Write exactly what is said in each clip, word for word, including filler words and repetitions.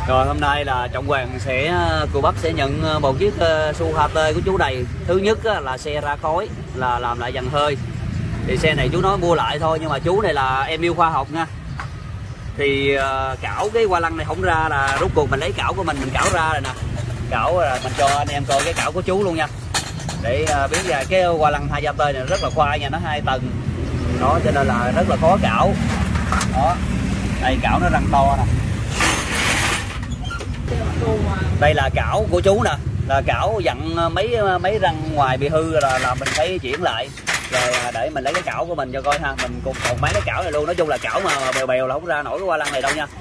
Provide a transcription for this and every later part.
Rồi hôm nay là Trọng Hoàng sẽ cô bác sẽ nhận một chiếc Su hát tê của chú này. Thứ nhất là xe ra khói là làm lại dàn hơi. Thì xe này chú nói mua lại thôi, nhưng mà chú này là em yêu khoa học nha. Thì cảo cái hoa lăng này không ra là rút cuộc mình lấy cảo của mình mình cảo ra rồi nè. Cảo là mình cho anh em coi cái cảo của chú luôn nha. Để biết là cái hoa lăng hai tê này rất là khoai nha, nó hai tầng. Đó cho nên là rất là khó cảo. Đó. Đây cảo nó răng to nè. Đây là cảo của chú nè, là cảo dặn mấy mấy răng ngoài bị hư là, là mình phải chuyển lại rồi để mình lấy cái cảo của mình cho coi ha. Mình cùng còn mấy cái cảo này luôn, nói chung là cảo mà bèo bèo là không ra nổi cái hoa lăng này đâu nha.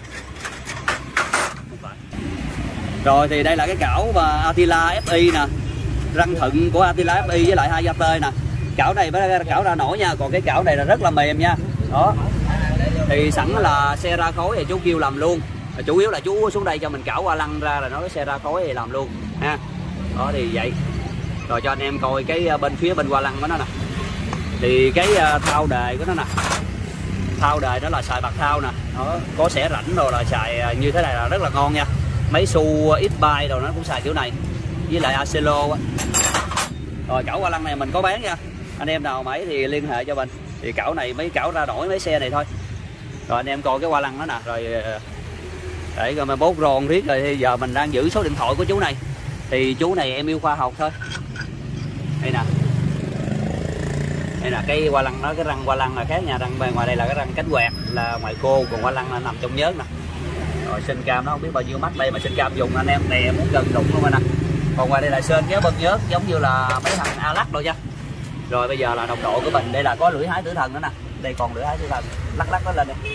Rồi thì đây là cái cảo và Attila ép i nè, răng thuận của Attila ép i với lại hai tê nè. Cảo này mới cảo ra nổi nha, còn cái cảo này là rất là mềm nha. Đó thì sẵn là xe ra khối thì chú kêu làm luôn. Chủ yếu là chú xuống đây cho mình cảo hoa lăng ra rồi nói cái xe ra khối thì làm luôn ha. Đó thì vậy. Rồi cho anh em coi cái bên phía bên hoa lăng của nó nè. Thì cái thao đề của nó nè. Thao đề đó là xài bạc thao nè. Nó có xẻ rãnh rồi là xài như thế này là rất là ngon nha. Mấy Su X-Bike rồi nó cũng xài kiểu này. Với lại Acelo á. Rồi cảo hoa lăng này mình có bán nha. Anh em nào mấy thì liên hệ cho mình. Thì cảo này mấy cảo ra nổi mấy xe này thôi. Rồi anh em coi cái hoa lăng đó nè. Rồi để rồi mà bốt ròn riết rồi thì giờ mình đang giữ số điện thoại của chú này. Thì chú này em yêu khoa học thôi. Đây nè. Đây là cái hoa lăng đó, cái răng hoa lăng là khác nha, răng bên ngoài đây là cái răng cánh quẹt là ngoài cô, còn hoa lăng là nằm trong nhớt nè. Rồi sinh cam nó không biết bao nhiêu mắt đây mà sinh cam dùng anh em nè muốn gần đụng luôn rồi nè. Còn ngoài đây là sơn kéo bơm nhớt giống như là mấy thằng A lắc rồi nha. Rồi bây giờ là đồng độ của mình, đây là có lưỡi hái tử thần nữa nè. Đây còn lưỡi hái tử thần, lắc lắc nó lên đi.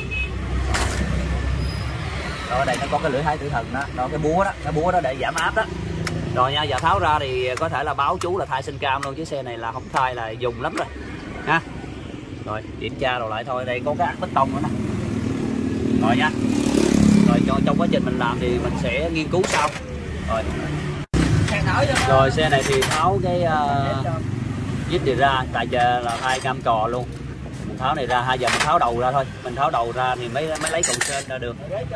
Rồi ở đây nó có cái lưỡi hái tử thần đó, đó cái búa đó, cái búa đó để giảm áp đó. Rồi nha, giờ tháo ra thì có thể là báo chú là thay sinh cam luôn, chứ xe này là không thay là dùng lắm rồi ha. Rồi kiểm tra rồi lại thôi, đây có cái ắc bê tông nữa nè. Rồi nha. Rồi cho trong quá trình mình làm thì mình sẽ nghiên cứu sau. Rồi. Rồi xe này thì tháo cái uh, dít này ra, tại giờ là hai cam cò luôn. Mình tháo này ra, hai giờ mình tháo đầu ra thôi. Mình tháo đầu ra thì mới mới lấy cọng sên ra được. Rồi.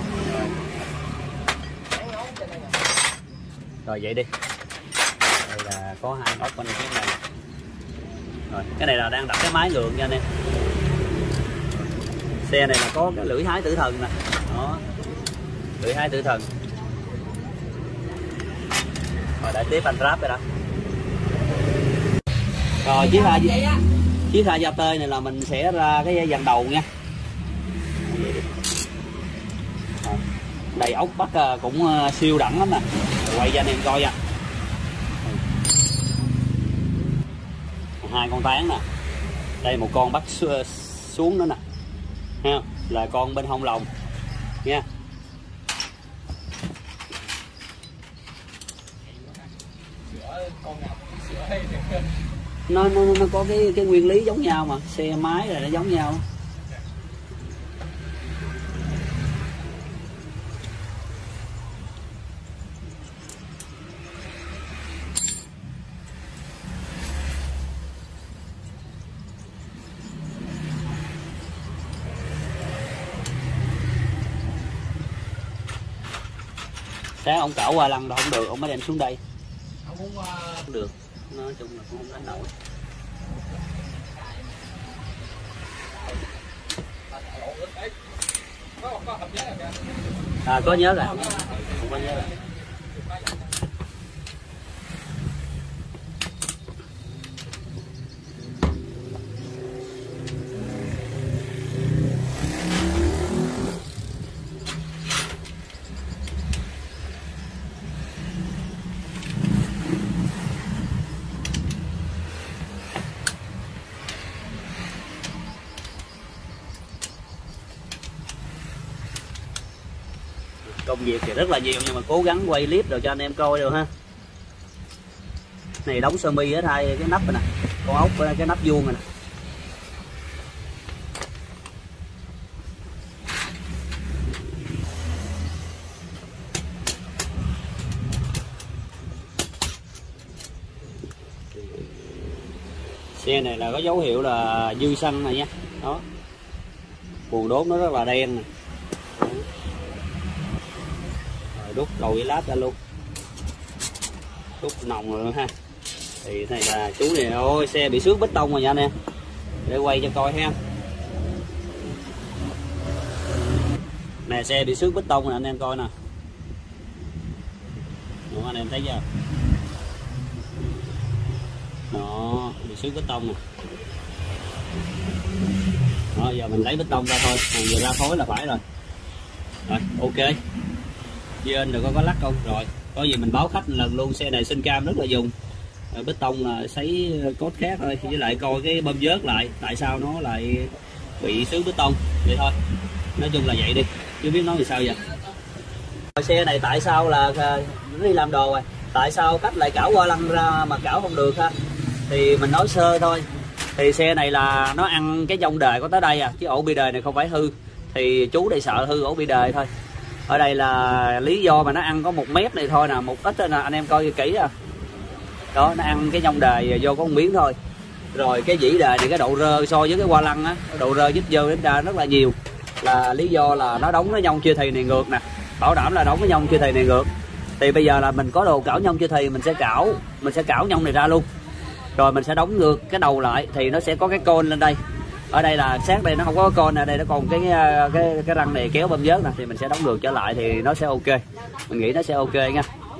Rồi vậy đi. Đây là có hai ốc bên phía này. Rồi, cái này là đang đặt cái máy ngược nha anh em. Xe này là có cái lưỡi hái tử thần nè. Đó. Lưỡi hái tử thần. Rồi để tiếp anh ráp rồi đó. Rồi chiếc hai chiếc hai tê này là mình sẽ ra cái dàn đầu nha. Đầy ốc bắt cũng siêu đẳng lắm nè. Quay cho anh em coi nha. Hai con tán nè. Đây một con bắt xuống nữa nè. Ha, là con bên hông lồng nha. Nó, nó nó có cái cái nguyên lý giống nhau mà, xe máy là nó giống nhau. Sáng ông cảo qua lăng đâu không được, ông mới đem xuống đây. Không được, nói chung là cũng không đánh nổi. À có nhớ rồi, không có nhớ rồi. Công việc thì rất là nhiều nhưng mà cố gắng quay clip rồi cho anh em coi được ha. Này đóng sơ mi hết hai cái nắp này nè, con ốc cái nắp vuông này nè. Xe này là có dấu hiệu là dư xăng này nha. Đó. Buồng đốt nó rất là đen nè. đút đầu với lát ra luôn, đút nòng rồi ha. Thì này là chú này, ôi xe bị xước bê tông rồi nha anh em, để quay cho coi ha. Nè xe bị xước bê tông rồi anh em coi nè, đúng anh em thấy chưa, đó bị xước bê tông nè. Đó, giờ mình lấy bê tông ra thôi, à, giờ ra khối là phải rồi. Rồi ok, trên được có có lắc không, rồi có gì mình báo khách lần luôn. Xe này sinh cam rất là dùng, rồi bê tông là sấy cốt khác thôi, với lại coi cái bơm vớt lại tại sao nó lại bị xước bê tông vậy thôi. Nói chung là vậy đi, chứ biết nói vì sao vậy. Xe này tại sao là nó đi làm đồ rồi, tại sao cách lại cảo qua lăng ra mà cảo không được ha. Thì mình nói sơ thôi, thì xe này là nó ăn cái dông đề có tới đây à, chứ ổ bi đề này không phải hư. Thì chú đây sợ hư ổ bi đề thôi. Ở đây là lý do mà nó ăn có một mét này thôi nè, một ít nè, anh em coi kỹ à. Đó, nó ăn cái dông đề vô có một miếng thôi. Rồi cái dĩ đề thì cái độ rơ so với cái qua lăng á, độ rơ dít dơ đến ra rất là nhiều. Là lý do là nó đóng cái nhông chia thì này ngược nè, bảo đảm là đóng cái nhông chia thì này ngược. Thì bây giờ là mình có đồ cảo nhông chia thì, mình sẽ cảo mình sẽ cảo nhông này ra luôn, rồi mình sẽ đóng ngược cái đầu lại thì nó sẽ có cái côn lên đây. Ở đây là sát đây nó không có côn, ở đây nó còn cái cái cái răng này kéo bơm vớt nè, thì mình sẽ đóng ngược trở lại thì nó sẽ ok, mình nghĩ nó sẽ ok nha.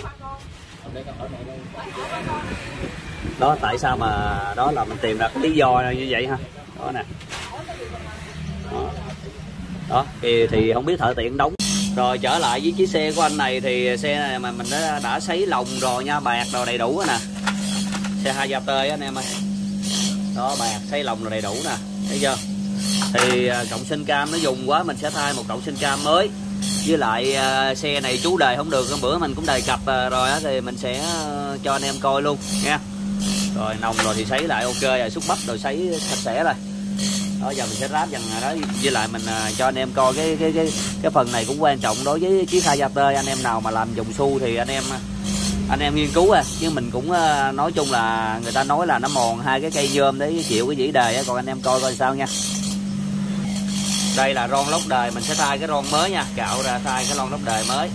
Đó tại sao mà đó là mình tìm ra cái lý do như vậy ha. Đó nè, đó, đó thì thì không biết thợ tiện đóng. Rồi trở lại với chiếc xe của anh này, thì xe này mà mình đã, đã sấy lồng rồi nha, bạc rồi đầy đủ rồi nè, xe hai gia tê anh em ơi. Đó, bạc sấy lồng rồi đầy đủ nè, thấy chưa. Thì cộng sinh cam nó dùng quá, mình sẽ thay một cộng sinh cam mới. Với lại uh, xe này chú đề không được, hôm bữa mình cũng đề cập uh, rồi á, thì mình sẽ uh, cho anh em coi luôn nha. Rồi nòng rồi thì sấy lại ok rồi, xúc bắp rồi sấy sạch sẽ rồi. Đó giờ mình sẽ ráp dần đó, với lại mình uh, cho anh em coi cái cái cái cái phần này cũng quan trọng đối với chiếc hai gia tê. Anh em nào mà làm dùng xu thì anh em anh em nghiên cứu à, chứ mình cũng uh, nói chung là người ta nói là nó mòn hai cái cây nhôm để chịu cái dĩ đề á, còn anh em coi coi sao nha. Đây là ron lốc đề, mình sẽ thay cái ron mới nha, cạo ra thay cái ron lốc đề mới.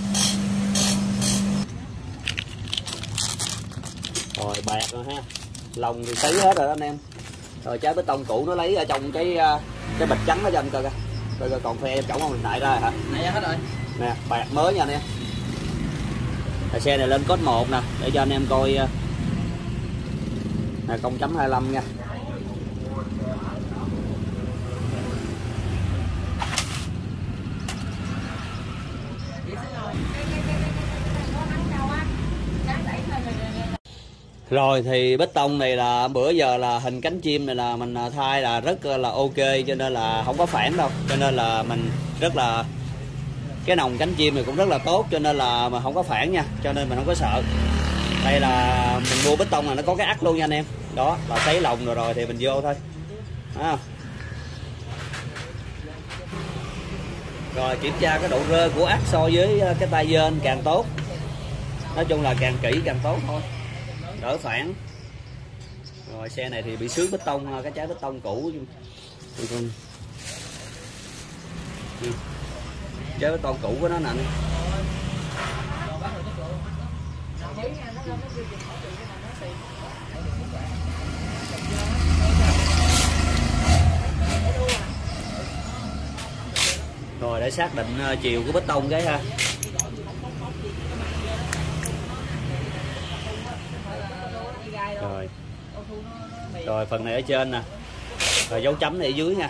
Rồi bạc rồi ha, lồng thì sấy hết rồi đó anh em. Rồi trái bê tông cũ nó lấy ở trong cái cái bịch trắng đó cho anh coi coi, coi coi còn phe em chổng không, mình nại ra hả? Nại hết rồi. Nè bạc mới nha anh em. Rồi xe này lên code một nè, để cho anh em coi nè, không chấm hai lăm nha. Rồi thì bê tông này là bữa giờ là hình cánh chim này là mình thay là rất là ok, cho nên là không có phản đâu, cho nên là mình rất là cái nòng cánh chim này cũng rất là tốt, cho nên là mà không có phản nha, cho nên mình không có sợ. Đây là mình mua bê tông là nó có cái ắt luôn nha anh em. Đó là sấy lồng rồi rồi thì mình vô thôi à. Rồi kiểm tra cái độ rơ của ắt so với cái tay dên càng tốt, nói chung là càng kỹ càng tốt thôi, đỡ phản. Rồi xe này thì bị xước bê tông, cái trái bê tông cũ, trái bê tông cũ của nó nè. Rồi để xác định chiều của bê tông cái ha. Rồi rồi phần này ở trên nè, rồi dấu chấm này ở dưới nha.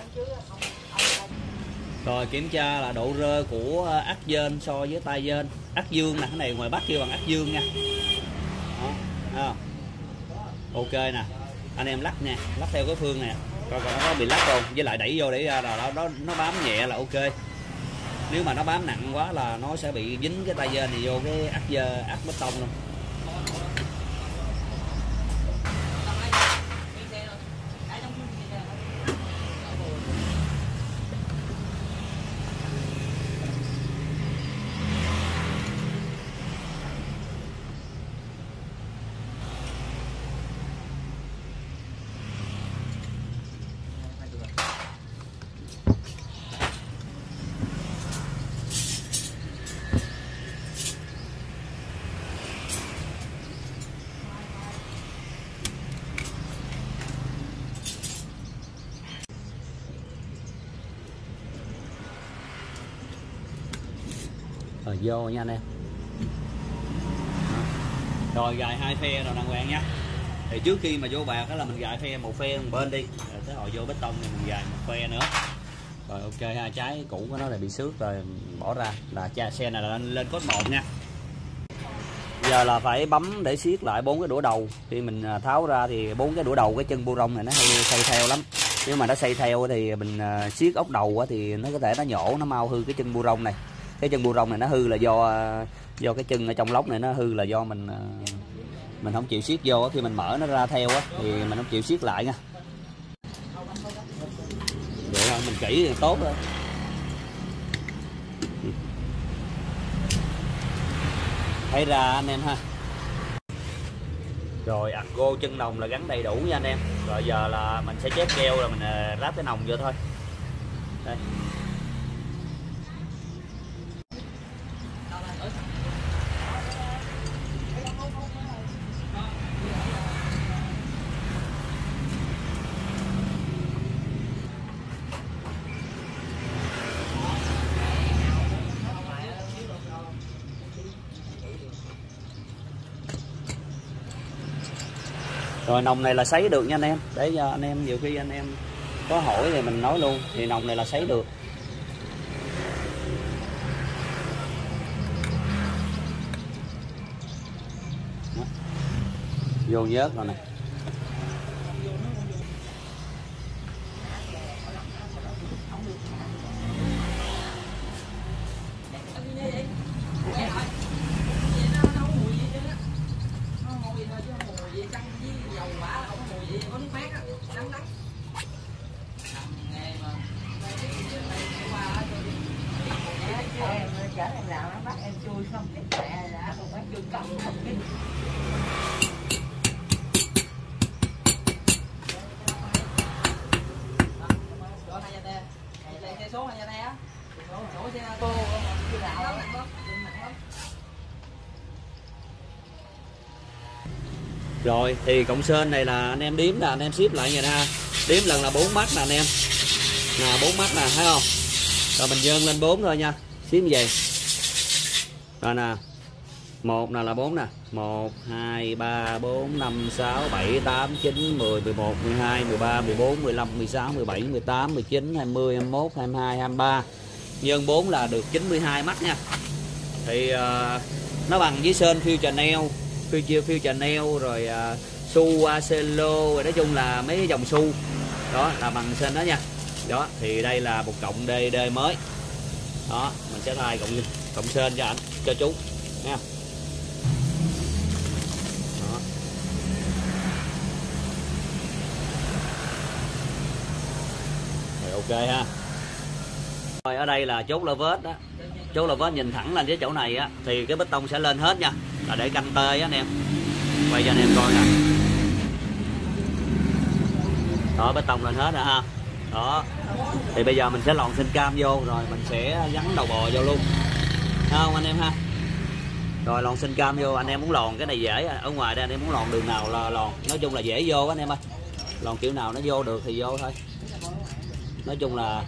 Rồi kiểm tra là độ rơ của ắt dên so với tay dên, ắt dương nè, cái này ngoài Bắc kêu bằng ắt dương nha. Đó, đó. Ok nè, anh em lắc nha, lắc theo cái phương nè, coi coi nó có bị lắc không, với lại đẩy vô để là nó nó nó bám nhẹ là ok. Nếu mà nó bám nặng quá là nó sẽ bị dính cái tay dên này vô cái ắt dơ ắt bê tông luôn. Rồi vô nha anh em. Rồi gài hai phe rồi đàng hoàng nha. Thì trước khi mà vô bạc đó là mình gài phe một phe một bên đi, rồi tới hồi vô bê tông thì mình gài một phe nữa. Rồi ok ha, trái cũ của nó là bị xước rồi bỏ ra, là cha xe này là lên, lên cốt một nha. Giờ là phải bấm để siết lại bốn cái đũa đầu. Khi mình tháo ra thì bốn cái đũa đầu cái chân bu rong này nó hay xây theo lắm. Nếu mà nó xây theo thì mình siết ốc đầu thì nó có thể nó nhổ, nó mau hư cái chân bu rong này. Cái chân bu rong này nó hư là do do cái chân ở trong lốc này nó hư là do mình mình không chịu siết vô. Khi mình mở nó ra theo á thì mình không chịu siết lại nha. Vậy thôi, mình kỹ thì tốt thôi. Thấy ra anh em ha. Rồi argo chân nòng là gắn đầy đủ nha anh em. Rồi giờ là mình sẽ chép keo rồi mình ráp cái nòng vô thôi. Đây. Rồi nòng này là sấy được nha anh em. Để cho anh em nhiều khi anh em có hỏi thì mình nói luôn. Thì nòng này là sấy được. Đó. Vô nhớt rồi nè. Chở em nào nó bắt em chui không tiếp mẹ đã còn bắt chui cống không biết. Rồi thì cộng sên này là anh em đếm là anh em ship lại nha ha. Đếm lần là bốn mắt nè anh em. Nè bốn mắt nè, thấy không? Rồi mình dơn lên bốn thôi nha. Ship như vậy. Rồi nè. một nè là bốn nè. một hai ba bốn năm sáu bảy tám chín mười mười một mười hai mười ba mười bốn mười lăm mười sáu mười bảy mười tám mười chín hai mươi hai mươi mốt hai mươi hai hai mươi ba. Nhân bốn là được chín mươi hai mắt nha. Thì uh, nó bằng với sên Future Nail, Future Future Nail rồi uh, su Acelo, rồi nói chung là mấy cái dòng su đó là bằng sên đó nha. Đó thì đây là một cộng đê đê mới. Đó, mình sẽ thay cộng cộng sên cho anh cho chú nha. Đó. Rồi ok ha. Rồi ở đây là chốt lơ vết đó. Chốt lơ vết nhìn thẳng lên cái chỗ này á thì cái bê tông sẽ lên hết nha. Là để canh tê á anh em. Quay cho anh em coi nè. Đó, bê tông lên hết rồi ha. Đó. Thì bây giờ mình sẽ lòn sinh cam vô rồi mình sẽ gắn đầu bò vô luôn. Thấy không anh em ha? Rồi lòn sinh cam vô, anh em muốn lòn cái này dễ, ở ngoài đây anh em muốn lòn đường nào là lòn, nói chung là dễ vô anh em ơi. Lòn kiểu nào nó vô được thì vô thôi. Nói chung là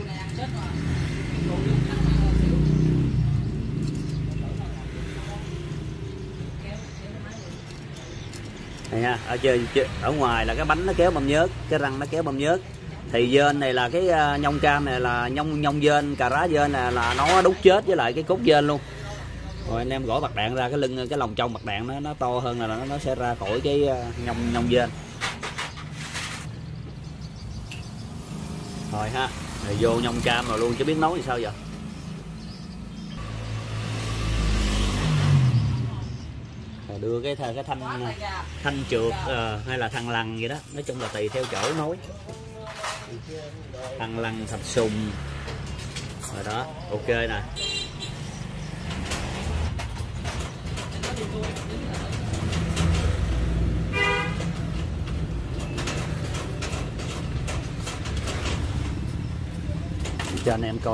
này ha, ở chơi ở ngoài là cái bánh nó kéo băm nhớt, cái răng nó kéo băm nhớt. Thì dên này là cái nhông cam này là nhông nhông dên, cà rá dên này là nó đúc chết với lại cái cốt dên luôn. Rồi anh em gõ bạc đạn ra cái lưng cái lòng trong bạc đạn nó nó to hơn là nó nó sẽ ra khỏi cái nhông nhông dên. Rồi ha, rồi vô nhông cam rồi luôn chứ biết nấu thì sao giờ. Rồi đưa cái cái thanh thanh trượt uh, hay là thằng lằn vậy đó, nói chung là tùy theo chỗ nối. Thằng lằn thạch sùng rồi đó, ok nè. Cho anh em coi.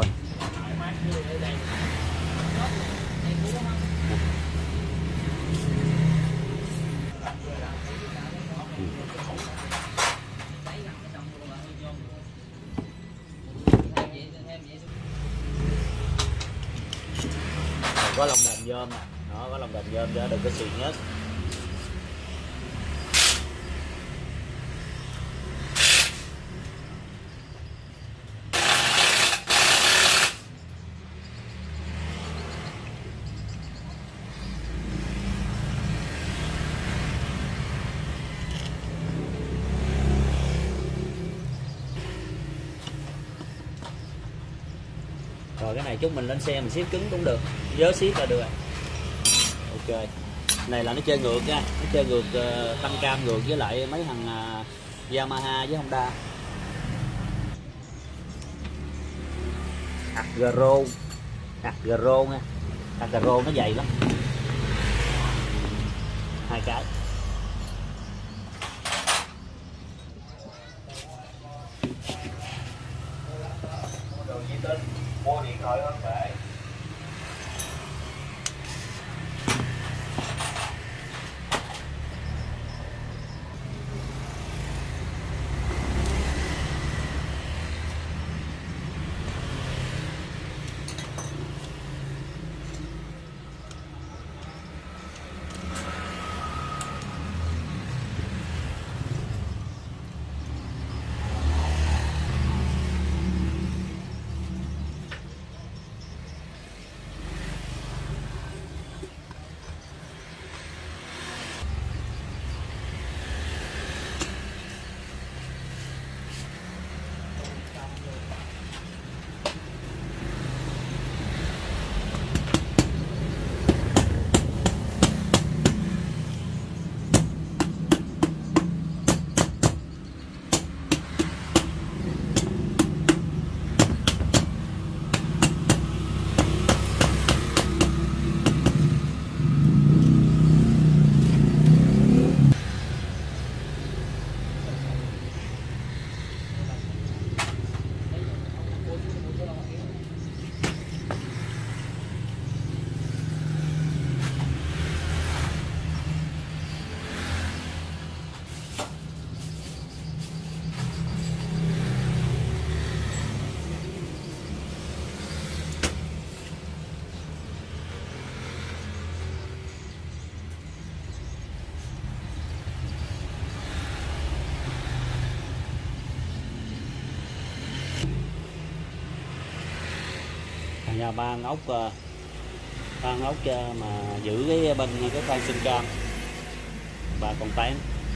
có lông đờn nhôm nè, đó có lông đờn nhôm cho đừng có xì nhớt. Rồi cái này chúng mình lên xe mình siết cứng cũng được, nhớ siết là được. Ok, này là nó chơi ngược nha, nó chơi ngược uh, tăng cam ngược với lại mấy thằng uh, Yamaha với Honda. Agro, Agro nha, Agro nó dày lắm, hai cái. Mua điện thoại hơn vậy. Nhà ba ốc ba ốc mà giữ cái bên cái khoang sinh cam và còn tán.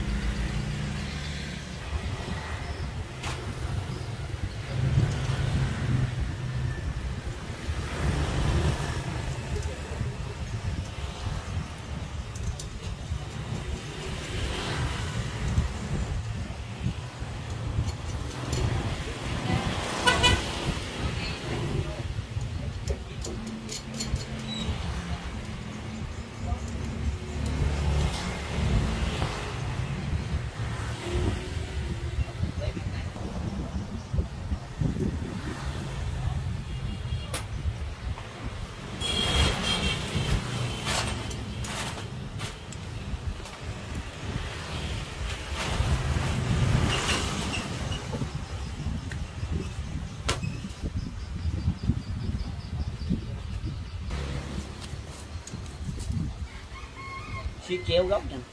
Siết chéo gốc nha.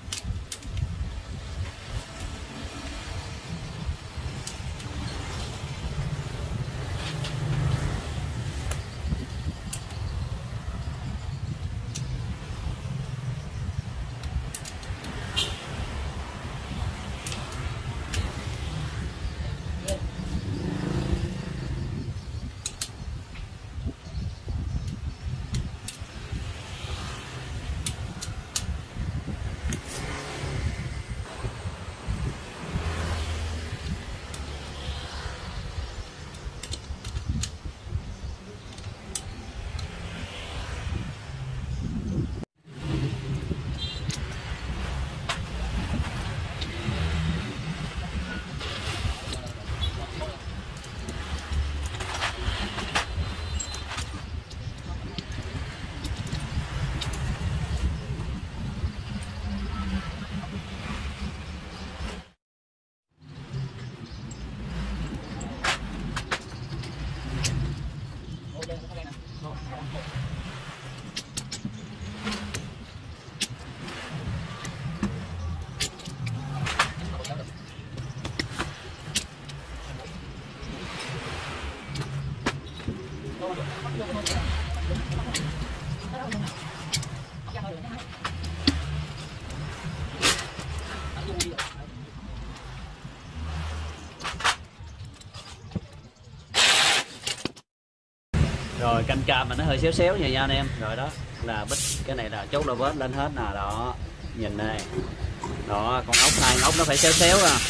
Rồi canh cam mà nó hơi xéo xéo nha nha anh em. Rồi đó là bích, cái này là chốt là vết lên hết nè, đó nhìn đây, đó con ốc hai ốc nó phải xéo xéo à.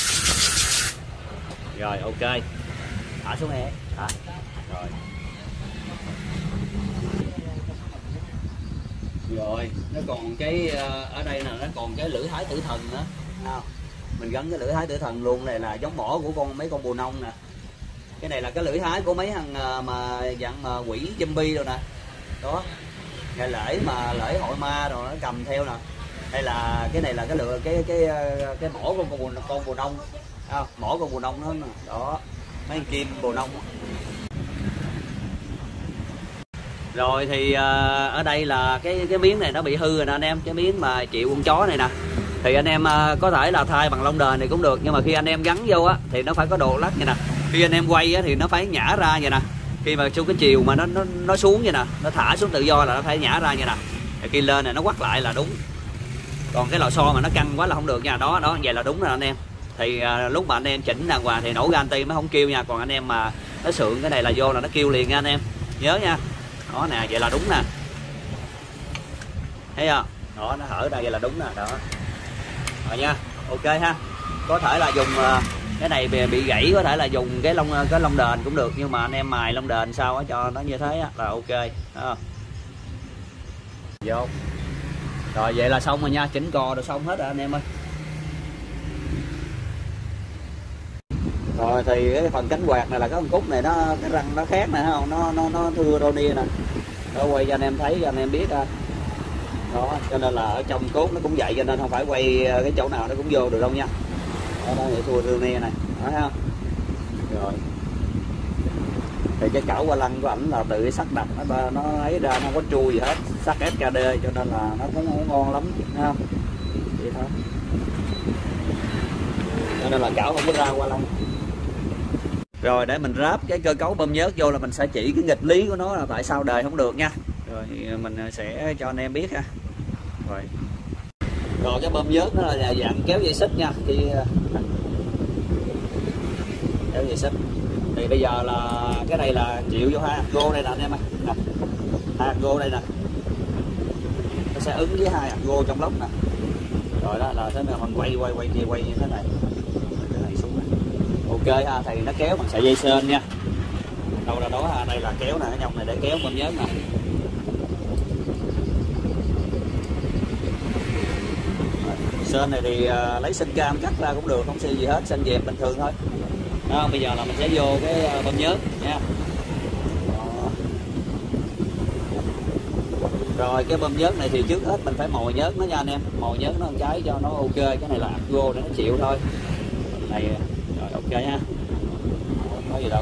Rồi ok, thả xuống e, thả. Rồi rồi nó còn cái ở đây là nó còn cái lưỡi hái tử thần nữa, không? Mình gắn cái lưỡi hái tử thần luôn. Này là giống mỏ của con mấy con bồ nông nè. Cái này là cái lưỡi hái của mấy thằng mà dạng mà quỷ zombie rồi nè. Đó, ngày lễ mà lễ hội ma rồi nó cầm theo nè. Đây là cái này là cái lựa cái cái cái mỏ con con bồ, con bồ nông, à, mỏ con bồ nông đó nè. Đó, mấy con kim bồ nông. Rồi thì uh, ở đây là cái cái miếng này nó bị hư rồi nè anh em, cái miếng mà chịu con chó này nè. Thì anh em uh, có thể là thay bằng lông đền này cũng được, nhưng mà khi anh em gắn vô á thì nó phải có độ lắc vậy nè. Khi anh em quay á thì nó phải nhả ra vậy nè. Khi mà xuống cái chiều mà nó nó nó xuống vậy nè, nó thả xuống tự do là nó phải nhả ra vậy nè. Thì khi lên này nó quắt lại là đúng. Còn cái lò xo mà nó căng quá là không được nha. Đó đó, vậy là đúng rồi anh em. Thì uh, lúc mà anh em chỉnh đàng hoàng thì nổ ganti mới không kêu nha. Còn anh em mà nó sượng cái này là vô là nó kêu liền nha anh em. Nhớ nha. Đó nè, vậy là đúng nè. Thấy không? Đó, nó hở ra vậy là đúng nè, đó. Rồi nha. Ok ha. Có thể là dùng uh, cái này bị, bị gãy, có thể là dùng cái lông cái lông đền cũng được, nhưng mà anh em mài lông đền sao á cho nó như thế á, là ok. Đó. Vô. Rồi vậy là xong rồi nha, chỉnh cò rồi xong hết rồi anh em ơi. Rồi thì cái phần cánh quạt này là cái con cúc này nó cái răng nó khác nè, không? Nó nó nó thưa Ronnie nè. Đó, quay cho anh em thấy cho anh em biết ha. Đó, cho nên là ở trong cốt nó cũng vậy, cho nên không phải quay cái chỗ nào nó cũng vô được đâu nha. Đó, đó để thua Ronnie này, đó thấy không? Rồi. Thì cái cảo qua lăng của ảnh là tự cái sắt đập nó nó ấy ra, nó không có chui gì hết, sắt ép ca đê cho nên là nó cũng không ngon lắm, thấy không? Vậy thôi. Cho nên là cảo không có ra qua lăng. Rồi để mình ráp cái cơ cấu bơm nhớt vô là mình sẽ chỉ cái nghịch lý của nó là tại sao đời không được nha. Rồi thì mình sẽ cho anh em biết ha. Rồi. Rồi cái bơm nhớt nó là dạng kéo dây xích nha. Thì kéo dây xích. Thì bây giờ là cái này là chịu vô hai hạt gô đây nè anh em ơi. Nè. Hai hạt gô đây nè. Nó sẽ ứng với hai hạt gô trong lốc nè. Rồi đó là thế này mình quay quay quay kia quay như thế này. Cái này xuống này. Ok ha, thì nó kéo bằng sợi dây sên nha. Đâu là đó ha, đây là kéo nè, cái nhông này để kéo bơm nhớt nè. Sên này thì uh, lấy sên cam cắt ra cũng được, không xi gì hết, sên dẹp bình thường thôi. Đó, bây giờ là mình sẽ vô cái uh, bơm nhớt nha. Đó. Rồi cái bơm nhớt này thì trước hết mình phải mồi nhớt nó nha anh em, mồi nhớt nó một cái cho nó ok. Cái này là Argo để nó chịu thôi. Này rồi ok nha, không có gì đâu.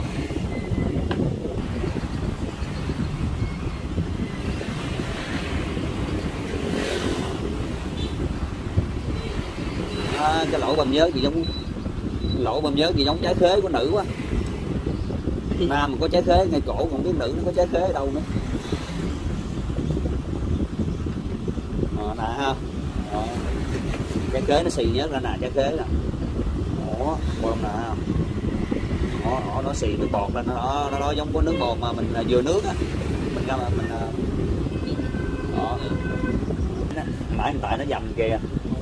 À, cái lỗ bơm nhớt gì giống lỗ bơm nhớt gì giống trái khế của nữ quá. Nam mà có trái khế ngay cổ, còn biết nữ nó có trái khế ở đâu nữa. Ờ, nè ha. Đó. Trái khế nó xì nhớt ra nè, trái khế nè. Đó, bơm nè. Đó, đó, nó xì nước bọt lên, nó nó, nó giống có nước bọt mà mình vừa nước á. Mình ra mà mình đó. Nãy tại nó dầm kìa.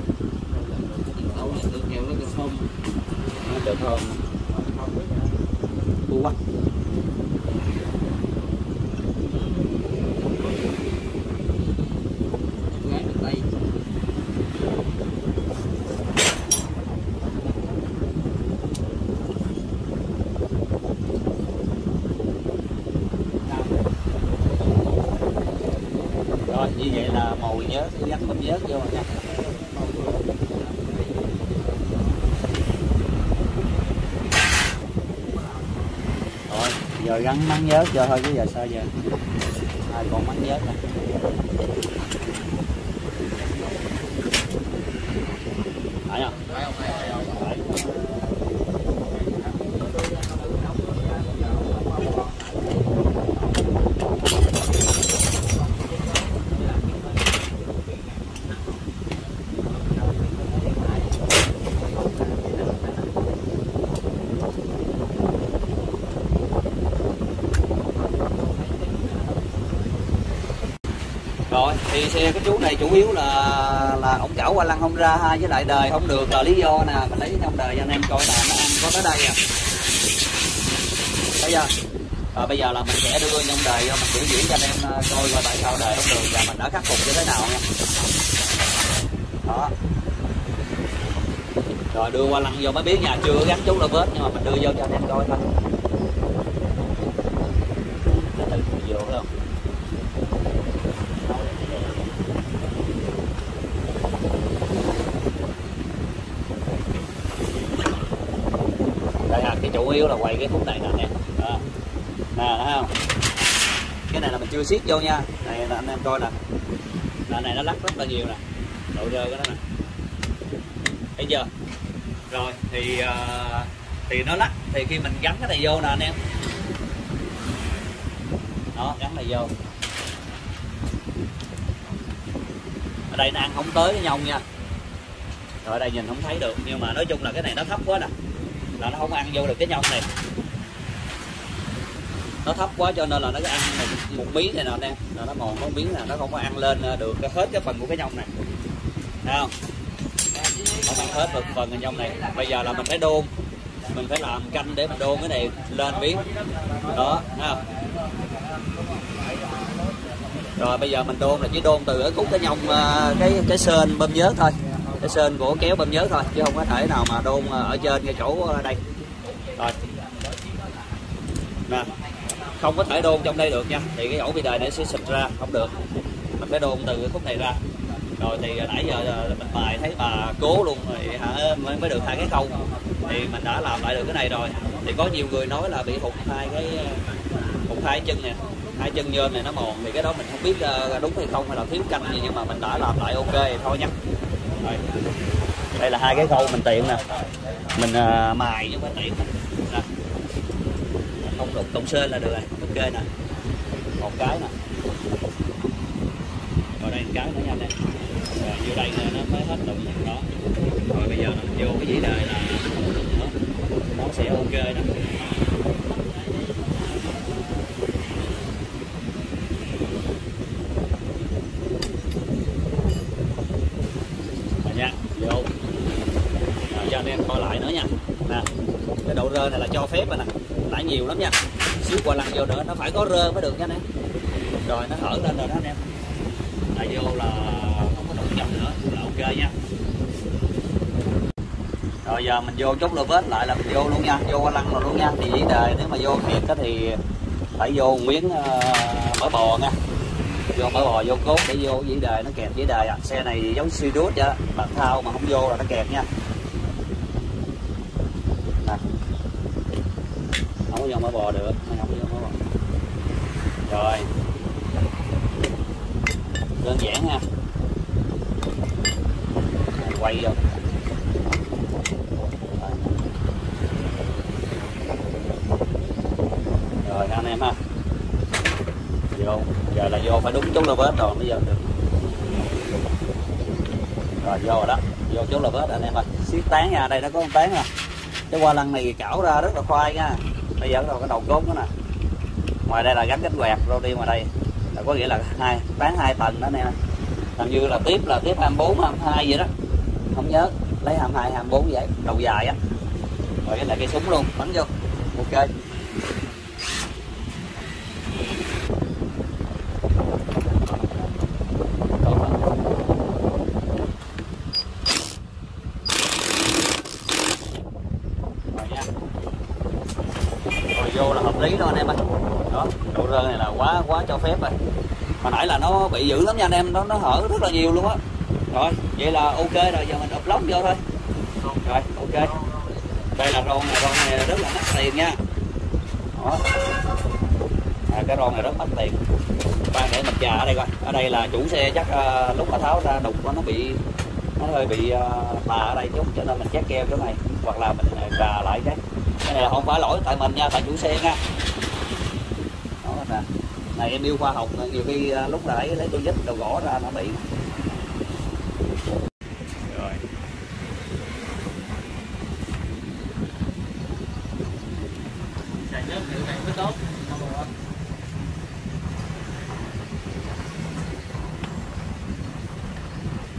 Nó được thơm. Nó được thơm. Cua quá. Rồi như vậy là mồi nhớt, gắn bơm nhớt vô rồi nha. Rồi giờ gắn mắng nhớt cho thôi chứ giờ sao giờ. Hai con mắng nhớt nè. Phải không? Phải không? Phải. Rồi thì xe cái chú này chủ yếu là là ổng cảo qua lăng không ra ha, với lại đời không được là lý do nè, mình lấy trong đời cho anh em coi là nó ăn có tới đây à. Thấy chưa? Rồi bây giờ là mình sẽ đưa trong đời cho mình biểu diễn cho anh em coi coi tại sao đời không được và mình đã khắc phục như thế nào nha. Đó. Rồi đưa qua lăng vô mới biết nha, chưa gắn chú là vết nhưng mà mình đưa vô cho anh em coi thôi. Cái từ vô phải không? Đây à, cái chủ yếu là quay cái khúc này nè anh em. Đó. Nè thấy không? Cái này là mình chưa siết vô nha. Này là anh em coi nè. Là này nó lắc rất là nhiều nè. Độ rơ của nó nè. Thấy chưa? Rồi thì uh, thì nó lắc thì khi mình gắn cái này vô nè anh em. Đó, gắn này vô. Ở đây nó ăn không tới cái nhông nha. Rồi ở đây nhìn không thấy được nhưng mà nói chung là cái này nó thấp quá nè. Là nó không ăn vô được cái nhông này. Nó thấp quá cho nên là nó ăn một, một miếng này nè anh em. Là nó mòn có miếng này nó không có ăn lên được hết cái phần của cái nhông này. Thấy không? Không ăn hết được phần cái nhông này. Bây giờ là mình phải đôn. Mình phải làm canh để mình đôn cái này lên miếng. Đó, thấy không? Rồi bây giờ mình đôn là chỉ đôn từ ở khúc cái nhông cái cái sên bơm nhớt thôi. Cái sên của kéo bơm nhớt thôi chứ không có thể nào mà đôn ở trên cái chỗ đây. Rồi. Nè. Không có thể đôn trong đây được nha. Thì cái ổ bi đời này sẽ xịt ra không được. Mình phải đôn từ cái khúc này ra. Rồi thì nãy giờ mình bài thấy bà cố luôn rồi hả mới, mới được hai cái khâu. Thì mình đã làm lại được cái này rồi. Thì có nhiều người nói là bị hụt hai cái hụt hai chân nè. Hai chân nhôm này nó mòn thì cái đó mình không biết đúng hay không hay là thiếu canh gì nhưng mà mình đã làm lại ok thì thôi nha. Rồi. Đây là hai cái khâu mình tiện nè. Mình uh, mài chứ không phải tiện nè. Không đục công sên là được rồi. Ok nè. Một cái nè. Rồi đây một cái nữa nha anh em. Rồi vô đây nó mới hết đụng đó. Rồi bây giờ mình vô cái dĩ đời là nó, nó sẽ ok nè. Rồi nha, vô. Rồi cho anh em coi lại nữa nha. Nè. Cái độ rơ này là cho phép rồi nè. Nãy nhiều lắm nha. Xíu qua lăn vô nữa nó phải có rơ mới được nha anh em. Rồi nó hở lên rồi đó anh em. Lại vô là không có đụng nhông nữa là ok nha. Rồi giờ mình vô chốt lô vết lại là mình vô luôn nha, vô qua lăng rồi luôn nha. Thì dĩ đời nếu mà vô thiệt thì phải vô miếng uh, mỡ bò nha. Vô mỡ bò vô cốt để vô dĩ đời nó kèm dĩ đời à. Xe này giống siêu đốt vậy đó. Bạn thao mà không vô là nó kẹt nha. Nè. Không có vô mỡ bò được, không có vô mỡ bò. Rồi. Đơn giản ha. Này quay vô. Rồi anh em ha. Vô, giờ là vô phải đúng chốt là vết rồi bây giờ được. Rồi vô rồi đó, vô chốt là vết anh em ơi. Xiết tán nha, đây nó có con tán nè. Cái qua lăng này cảo ra rất là khoai nha. Bây giờ rồi cái đầu cốt đó nè. Ngoài đây là gắn cánh quẹt rồi đi ngoài đây. Là có nghĩa là hai tán hai tầng đó nè. Làm như là tiếp là tiếp hai mươi bốn, hai mươi hai vậy đó. Không nhớ, lấy hai mươi hai, hai mươi bốn vậy, đầu dài á. Rồi cái này cây súng luôn, bắn vô. Ok. Vô là hợp lý đó anh em ơi. Đó, độ rơ này là quá quá cho phép rồi. Hồi nãy là nó bị dữ lắm nha anh em, nó nó hở rất là nhiều luôn á. Rồi, vậy là ok rồi, giờ mình ập lóc vô thôi. Rồi, ok. Đây là ron này, ron này rất là mắc tiền nha. Đó. À, cái ron này rất mắc tiền. Khoan để mình chà ở đây coi. Ở đây là chủ xe chắc uh, lúc mà tháo ra đục nó bị nó hơi bị uh, tà ở đây chút cho nên mình chét keo chỗ này hoặc là mình cà lại cái. Cái này là không phải lỗi tại mình nha, tại chủ xe nha. Đó nè. Này em yêu khoa học nhiều khi uh, lúc nãy lấy tôi dít đầu gõ ra nó bị. Rồi. Xài nhớt kiểu này mới tốt.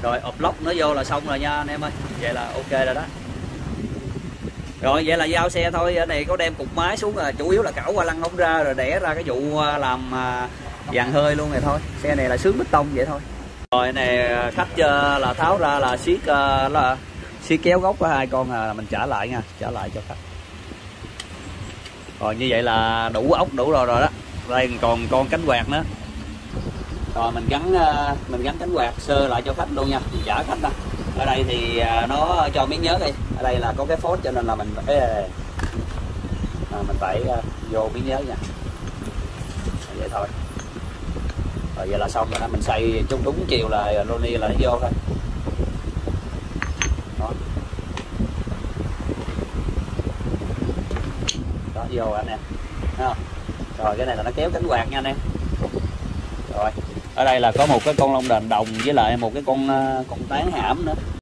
Rồi ộp lóc nó vô là xong rồi nha anh em ơi, vậy là ok rồi đó. Rồi vậy là giao xe thôi. Ở này có đem cục máy xuống là chủ yếu là cẩu qua lăn ống ra rồi đẻ ra cái vụ làm dàn hơi luôn rồi thôi. Xe này là sướng bê tông vậy thôi. Rồi này khách là tháo ra là siết là siết kéo gốc của hai con là mình trả lại nha, trả lại cho khách. Rồi như vậy là đủ ốc đủ rồi rồi đó. Đây còn con cánh quạt nữa. Rồi mình gắn mình gắn cánh quạt sơ lại cho khách luôn nha, mình trả khách đó. Ở đây thì nó cho miếng nhớ đi. Ở đây là có cái phốt cho nên là mình phải à, mình phải vô miếng nhớ nha. Vậy thôi. Rồi vậy là xong rồi đó, mình xây chung đúng chiều là Roni là nó vô thôi. Đó. Đó vô anh em. Thấy không? Rồi cái này là nó kéo cánh quạt nha anh em. Rồi. Ở đây là có một cái con lông đền đồng với lại một cái con con tán hãm nữa.